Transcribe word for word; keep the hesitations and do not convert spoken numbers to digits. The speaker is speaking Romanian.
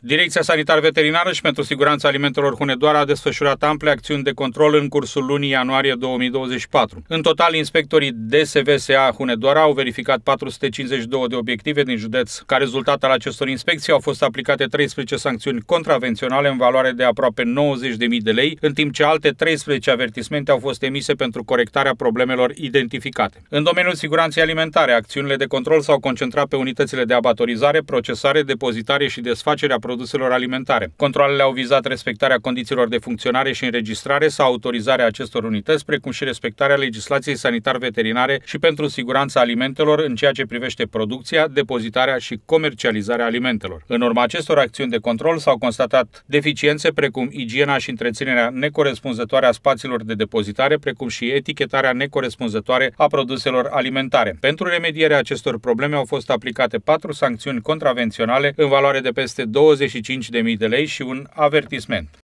Direcția Sanitar-Veterinară și pentru Siguranța Alimentelor Hunedoara a desfășurat ample acțiuni de control în cursul lunii ianuarie două mii douăzeci și patru. În total, inspectorii D S V S A Hunedoara au verificat patru sute cincizeci și două de obiective din județ. Ca rezultat al acestor inspecții au fost aplicate treisprezece sancțiuni contravenționale în valoare de aproape nouăzeci de mii de lei, în timp ce alte treisprezece avertismente au fost emise pentru corectarea problemelor identificate. În domeniul siguranței alimentare, acțiunile de control s-au concentrat pe unitățile de abatorizare, procesare, depozitare și desfacere a produselor alimentare. Controalele au vizat respectarea condițiilor de funcționare și înregistrare sau autorizarea acestor unități, precum și respectarea legislației sanitar-veterinare și pentru siguranța alimentelor în ceea ce privește producția, depozitarea și comercializarea alimentelor. În urma acestor acțiuni de control s-au constatat deficiențe precum igiena și întreținerea necorespunzătoare a spațiilor de depozitare, precum și etichetarea necorespunzătoare a produselor alimentare. Pentru remedierea acestor probleme au fost aplicate patru sancțiuni contravenționale în valoare de peste douăzeci și cinci de mii de lei și un avertisment.